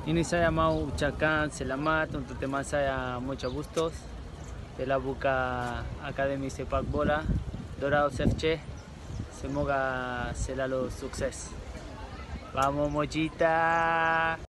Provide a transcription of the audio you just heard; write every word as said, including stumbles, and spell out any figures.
Ini saya mau ucapkan selamat untuk teman saya, muchos gustos de la Buka Academy Sepak Bola Dorados F C. Semoga selalu sukses. Vamos Mochita.